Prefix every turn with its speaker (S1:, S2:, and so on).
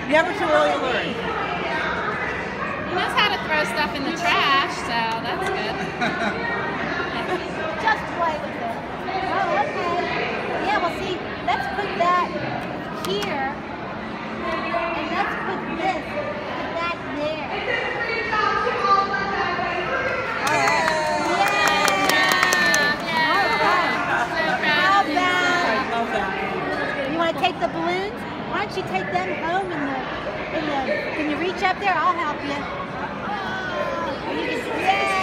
S1: Never too early to learn.
S2: He knows how to throw stuff in the trash, so that's good.
S3: Just play with it. Oh, okay. Yeah, well, see, let's put that here, and let's put this, put that there. You want to take the balloons? Why don't you take them home can you reach up there? I'll help you. You can, yeah.